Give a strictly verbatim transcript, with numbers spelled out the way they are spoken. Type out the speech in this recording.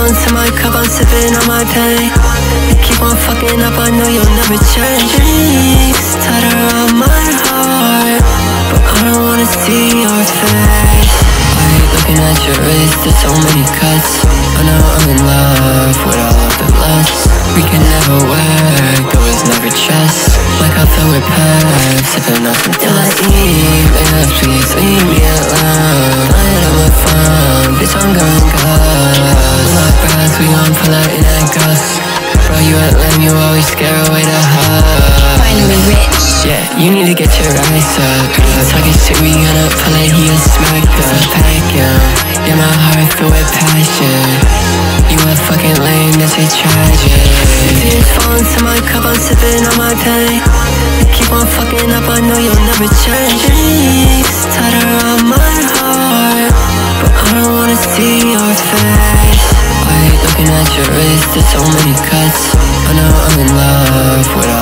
fall into my cup, I'm sipping on my pain. You keep on fucking up, I know you'll never change. Drinks tied around my heart, but I don't wanna see your face. Why are you looking at your wrist? There's so many cuts. I know I'm in love with all of the lust. We can never work, it was never trust. Like I fell with Pep, sipping on some dust. Email, please leave me alone. Lying on my phone, bitch I'm going ghost. My bros, we gon' pull out in that ghost. Bro, you ain't lame, you always scare away the hoes. Finally rich. Yeah, you need to get your eyes up. Talking shit, we gonna pull it, he a smacker. Pack him, yeah, my heart filled with passion. You a fucking lame, that's a tragic. Tears fall into my cup, I'm sipping on my pain. You keep on fucking up, I know you'll never change. Drinks tied around my heart, but I don't wanna see your face. Why are you looking at your wrist? There's so many cuts. I know I'm in love with